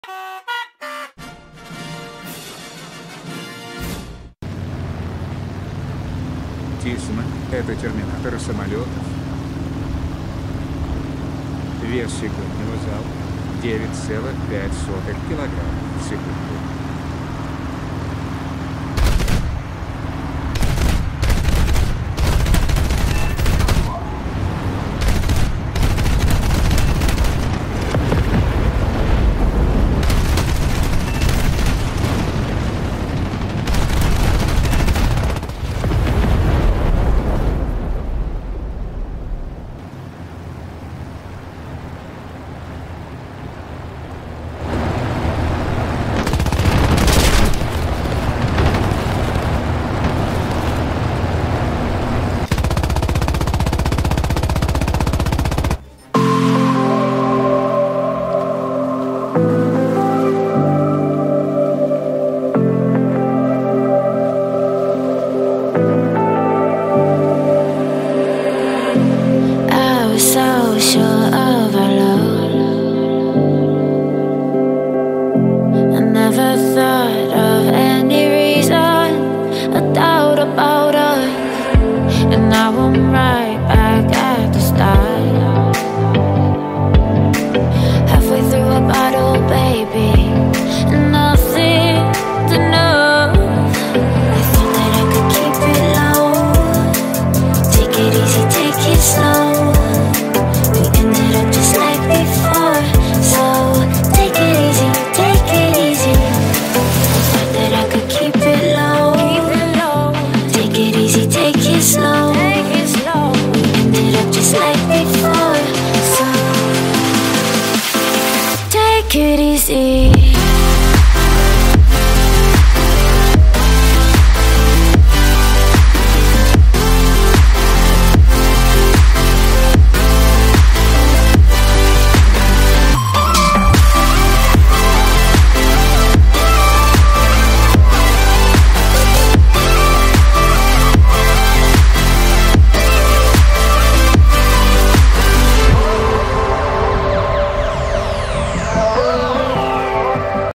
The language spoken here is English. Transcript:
Тисма — это терминатор самолетов. Вес секундного залпа 9,5 килограмма в секунду. So sure of our love, I never thought of any reason, a doubt about us, and now I'm right back at the start. Halfway through a bottle, baby, and nothing's enough. I thought that I could keep it low, take it easy, take it slow. Just like before, so take it easy, take it easy. Thought that I could keep it low, take it easy, take it slow. We ended up just like before, so take it easy.